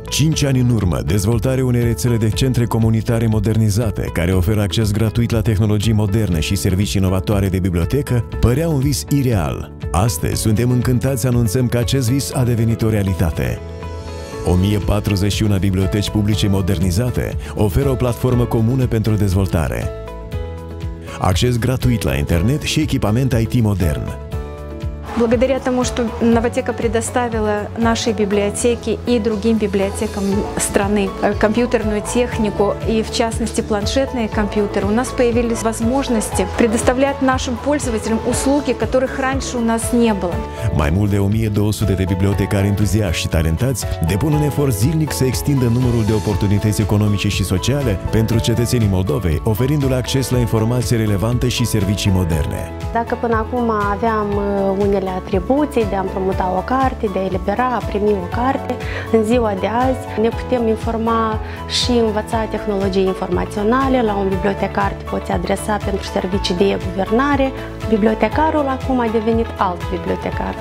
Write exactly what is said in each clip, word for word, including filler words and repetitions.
Cinci ani în urmă, dezvoltarea unei rețele de centre comunitare modernizate, care oferă acces gratuit la tehnologii moderne și servicii inovatoare de bibliotecă, părea un vis ireal. Astăzi, suntem încântați să anunțăm că acest vis a devenit o realitate. o mie patruzeci și unu biblioteci publice modernizate oferă o platformă comună pentru dezvoltare, acces gratuit la internet și echipament I T modern. Благодаря тому, что Новотека предоставила нашей библиотеке и другим библиотекам страны компьютерную технику и, в частности, планшетные компьютеры, у нас появились возможности предоставлять нашим пользователям услуги, которых раньше у нас не было. Mai mult de o mie două sute de bibliotecari entuziaști și talentați depun un efort zilnic să extindă numărul de oportunități economice și sociale pentru cetățenii Moldovei, oferindu-le acces la informații relevante și servicii moderne. Dacă până acum aveam unele atribuții de a împrumuta o carte, de a elibera, a primi o carte, în ziua de azi ne putem informa și învăța tehnologii informaționale. La un bibliotecar te poți adresa pentru servicii de e-guvernare. Bibliotecarul acum a devenit alt bibliotecar.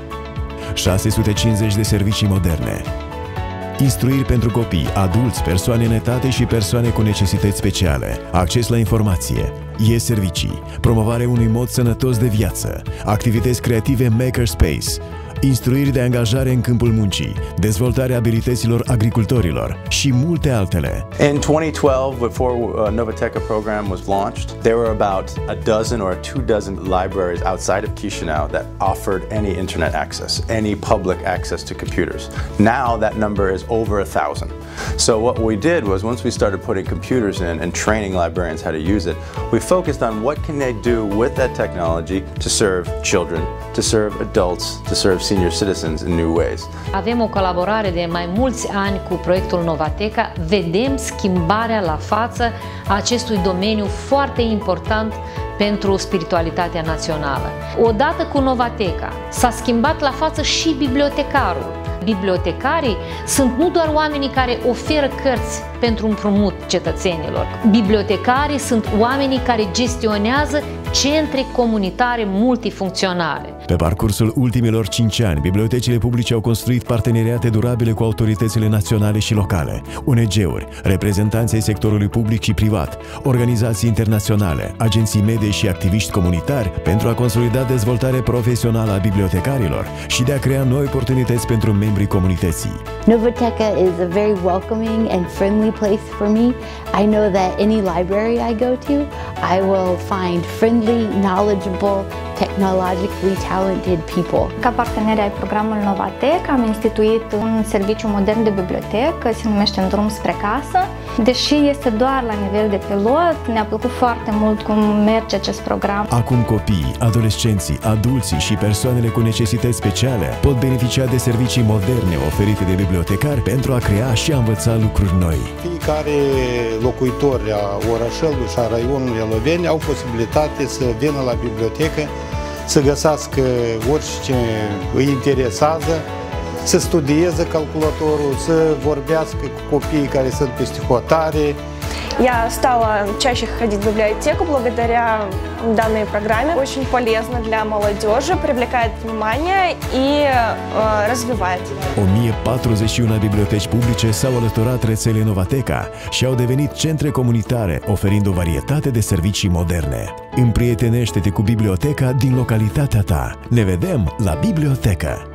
șase sute cincizeci de servicii moderne. Instruiri pentru copii, adulți, persoane netate și persoane cu necesități speciale, acces la informație, e-servicii, promovarea unui mod sănătos de viață, activități creative makerspace, instruiri de angajare în câmpul muncii, dezvoltarea abilităților agricultorilor și multe altele. In twenty twelve, before uh, Novoteka program was launched, there were about a dozen or two dozen libraries outside of Chișinău that offered any internet access, any public access to computers. Now that number is over a thousand. So what we did was, once we started putting computers in and training librarians how to use it, we focused on what can they do with that technology to serve children, to serve adults, to serve senior citizens in new ways. Avem o colaborare de mai mulți ani cu proiectul Novateka. Vedem schimbarea la față a acestui domeniu foarte important pentru spiritualitatea națională. Odată cu Novateka s-a schimbat la față și bibliotecarul. Bibliotecarii sunt nu doar oamenii care oferă cărți pentru împrumut cetățenilor. Bibliotecarii sunt oamenii care gestionează centre comunitare multifuncționale. Pe parcursul ultimilor cinci ani, bibliotecile publice au construit parteneriate durabile cu autoritățile naționale și locale, O N G-uri, reprezentanții sectorului public și privat, organizații internaționale, agenții medie și activiști comunitari pentru a consolida dezvoltarea profesională a bibliotecarilor și de a crea noi oportunități pentru membrii comunității. Novoteka is a very welcoming and friendly place for me. I know that any library I go to, I will find friendly, knowledgeable, technologically talented people. Ca parteneri ai programului Novateka am instituit un serviciu modern de bibliotecă, se numește În drum spre casă. Deși este doar la nivel de pilot, ne-a plăcut foarte mult cum merge acest program. Acum copiii, adolescenții, adulții și persoanele cu necesități speciale pot beneficia de servicii moderne oferite de bibliotecari pentru a crea și a învăța lucruri noi. Fiecare locuitor a orașelului și a raionului Eloveni au posibilitate să vină la bibliotecă, să găsească orice îi interesează, să studieze calculatorul, să vorbească cu copiii care sunt peste hotare. Я стала чаще ходить в библиотеку благодаря данной программе. Очень полезно для молодежи, привлекает внимание и э, развивает. o mie patruzeci și unu biblioteci publice s-au alăturat rețelei Novateka și au devenit centre comunitare, oferind o varietate de servicii moderne. Împrietenește-te cu biblioteca din localitatea ta. Ne vedem la bibliotecă!